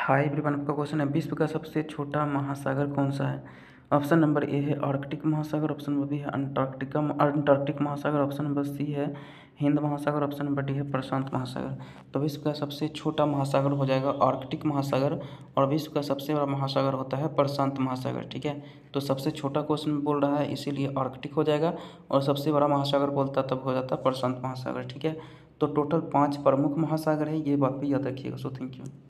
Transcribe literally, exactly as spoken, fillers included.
Hi everyone, आपका question है विश्व का सबसे छोटा महासागर कौन सा है। ऑप्शन नंबर ए है आर्कटिक महासागर, ऑप्शन नंबर बी है अंटार्कटिका अंटार्कटिक महासागर, ऑप्शन नंबर सी है हिंद महासागर, ऑप्शन नंबर डी है प्रशांत महासागर। तो विश्व का सबसे छोटा महासागर हो जाएगा आर्कटिक महासागर और विश्व का सबसे बड़ा महासागर होता है प्रशांत महासागर। ठीक है, तो सबसे छोटा क्वेश्चन बोल रहा है इसीलिए आर्कटिक हो जाएगा और सबसे बड़ा महासागर बोलता तब हो जाता प्रशांत महासागर। ठीक है, तो टोटल पाँच प्रमुख महासागर है, ये बात भी याद रखिएगा। So thank you.